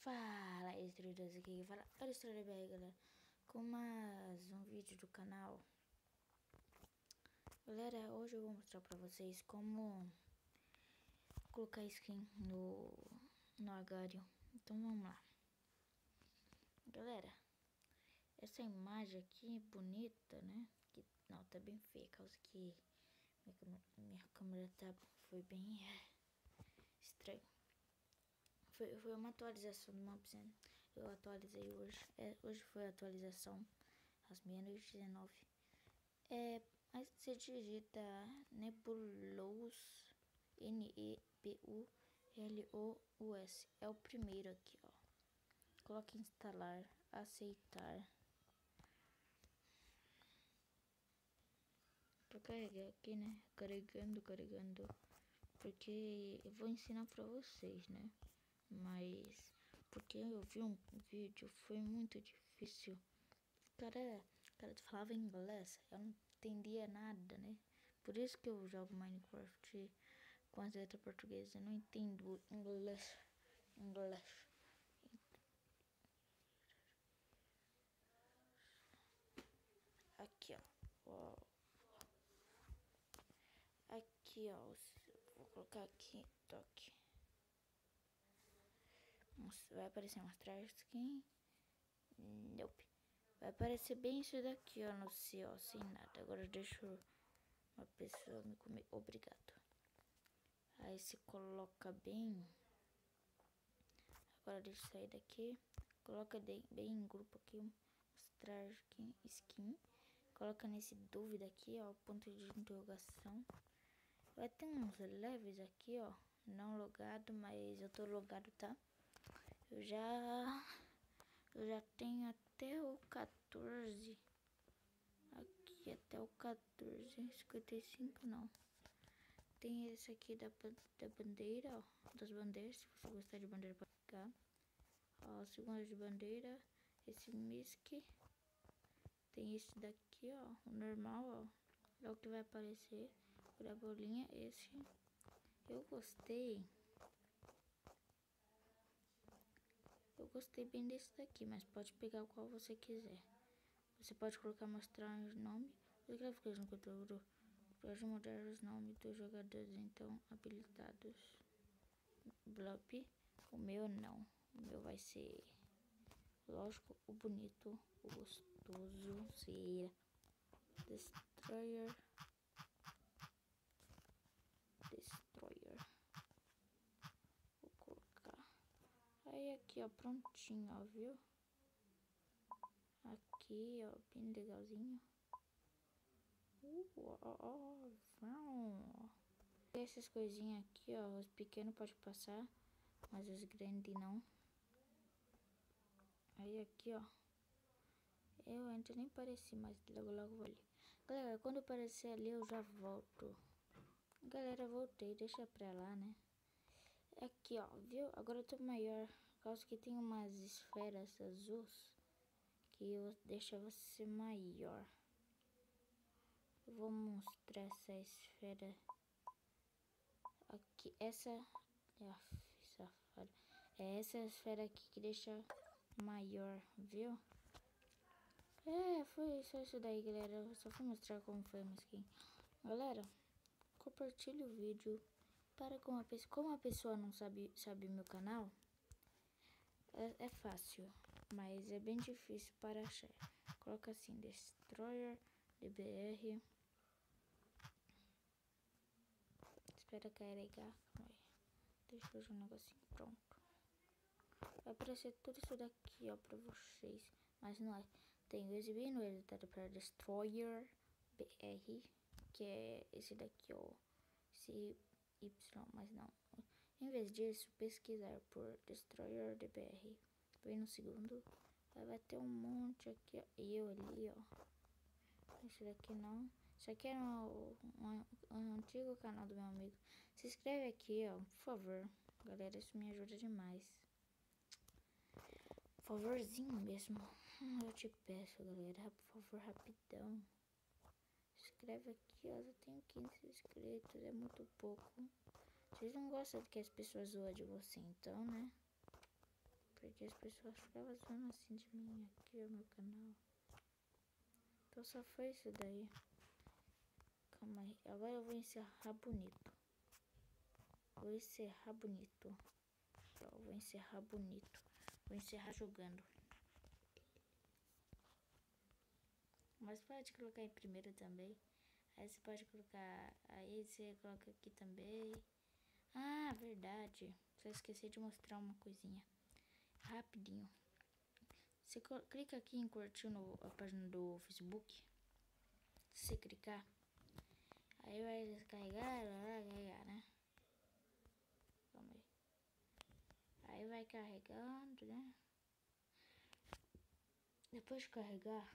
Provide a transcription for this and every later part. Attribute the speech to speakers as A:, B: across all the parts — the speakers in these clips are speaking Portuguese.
A: Fala, estrelas aqui, fala, olha a Estrela BR, galera, com mais um vídeo do canal. Galera, hoje eu vou mostrar pra vocês como colocar skin no Agario. Então vamos lá. Galera, essa imagem aqui é bonita, né? Não, tá bem feia, causa que minha câmera foi bem estranho. Foi uma atualização do Mobzen. Eu atualizei hoje. Hoje foi a atualização às meia-noite 19. Aí você digita Nebulous, Nebulous. É o primeiro aqui, ó. Coloque instalar, aceitar. Pra carregar aqui, né? Carregando. Porque eu vou ensinar pra vocês, né? Mas porque eu vi um vídeo, foi muito difícil. O cara falava inglês, eu não entendia nada, né? Por isso que eu jogo Minecraft com as letras portuguesas, eu não entendo inglês. Aqui, ó. Aqui, ó. Vou colocar aqui, toque. Vai aparecer mostrar skin. Nope. Vai aparecer bem isso daqui, ó, no seu, ó, sem nada. Agora deixa uma pessoa me comer. Obrigado. Aí se coloca bem. Agora deixa eu sair daqui. Coloca bem em grupo aqui. Mostrar skin. Coloca nesse dúvida aqui, ó. Ponto de interrogação. Vai ter uns leves aqui, ó. Não logado, mas eu tô logado, tá? Eu já tenho até o 14. Aqui até o 14. 55 não. Tem esse aqui da bandeira, ó. Das bandeiras, se você gostar de bandeira pra ficar. Ó, segunda de bandeira. Esse misc. Tem esse daqui, ó. O normal, ó. É o que vai aparecer. Por a bolinha, esse. Eu gostei. Eu gostei bem desse daqui, mas pode pegar o qual você quiser. Você pode colocar mostrar o nome. Os gráficos no conteúdo. Pode mudar os nomes dos jogadores, então habilitados. Blop. O meu não. O meu vai ser, lógico, o bonito, o gostoso, ser Destroyer. Vou colocar. Aí aqui, ó, prontinho, ó, viu? Aqui, ó, bem legalzinho. Essas coisinhas aqui, ó, os pequenos pode passar, mas os grandes não. Aí aqui, ó, eu ainda nem pareci, mas logo vou ali. Galera, quando aparecer ali eu já volto. Galera, voltei, deixa pra lá, né? Aqui, ó, viu? Agora eu tô maior, por causa que tem umas esferas azuis que eu deixa você maior. Eu vou mostrar essa esfera aqui. Essa safada. É essa esfera aqui que deixa maior, viu? Foi só isso daí, galera. Eu só fui mostrar como foi a minha skin. Galera, compartilhe o vídeo para com a pessoa. Como a pessoa não sabe meu canal, é fácil, mas é bem difícil para achar. Coloca assim, Destroyer DBR. Espera carregar. Deixa eu fazer um negocinho pronto. Vai aparecer tudo isso daqui, ó, pra vocês. Mas não é. Tem o exibindo, editado para Destroyer BR, que é esse daqui, ó. Esse Y, mas não. Em vez disso, pesquisar por Destroyer DBR. Vem no segundo. Aí vai ter um monte aqui, ó. E eu ali, ó. Esse daqui não. Isso aqui é um antigo canal do meu amigo. Se inscreve aqui, ó, por favor. Galera, isso me ajuda demais. Favorzinho mesmo. Eu te peço, galera. Por favor, rapidão. Se inscreve aqui, ó. Eu tenho 15 inscritos. É muito pouco. Vocês não gostam de que as pessoas zoam de você, então, né? Porque as pessoas ficavam zoando assim de mim aqui no meu canal. Então só foi isso daí. Calma aí. Agora eu vou encerrar bonito. Vou encerrar bonito. Vou encerrar bonito. Vou encerrar jogando. Mas pode colocar em primeiro também. Aí você pode colocar. Aí você coloca aqui também. Ah, verdade. Só esqueci de mostrar uma coisinha. Rapidinho. Você clica aqui em curtir a página do Facebook. Se você clicar, aí vai carregar, né? Calma aí. Aí vai carregando, né? Depois de carregar,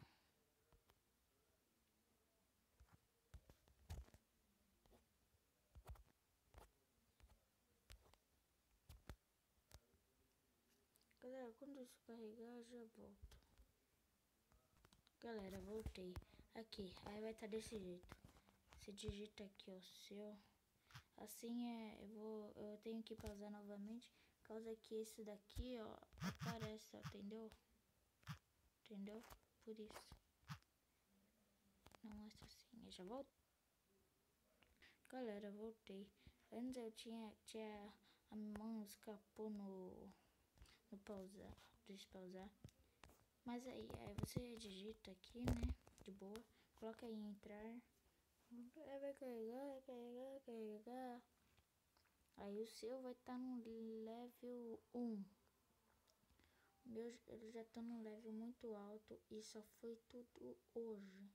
A: galera, quando isso carregar, eu já volto. Galera, voltei. Aqui, aí vai estar desse jeito. Você digita aqui o seu. Assim eu tenho que pausar novamente. Causa que esse daqui, ó, aparece, ó, entendeu? Entendeu? Por isso. Não mostra assim. Eu já voltei. Galera, voltei. Antes eu tinha a mão escapou no pausar, despausar. Mas aí você digita aqui, né? De boa. Coloca aí em entrar. Aí vai carregar. Aí o seu vai estar no level 1. O meu ele já tá no level muito alto e só foi tudo hoje.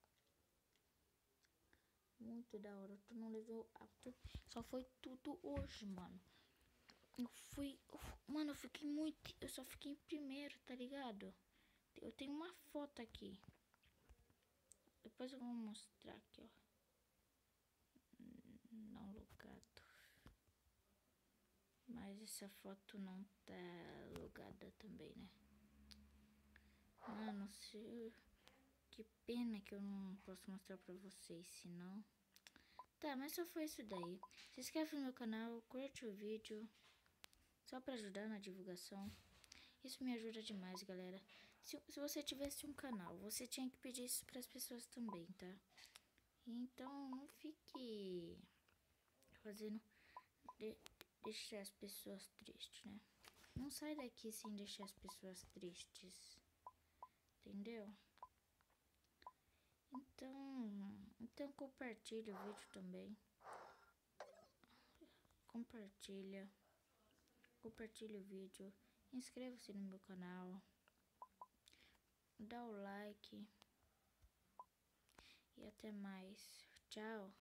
A: Muito da hora. Eu tô no level alto. Só foi tudo hoje, mano. Mano, eu fiquei muito. Eu só fiquei em primeiro, tá ligado? Eu tenho uma foto aqui. Depois eu vou mostrar aqui, ó. Não logado. Mas essa foto não tá logada também, né? Mano, que pena que eu não posso mostrar pra vocês, senão. Tá, mas só foi isso daí. Se inscreve no meu canal, curte o vídeo. Só pra ajudar na divulgação. Isso me ajuda demais, galera. Se você tivesse um canal, você tinha que pedir isso pras pessoas também, tá? Então, não fique fazendo... deixar as pessoas tristes, né? Não sai daqui sem deixar as pessoas tristes. Entendeu? Então compartilha o vídeo também. Compartilha o vídeo. Inscreva-se no meu canal. Dá o like. E até mais. Tchau.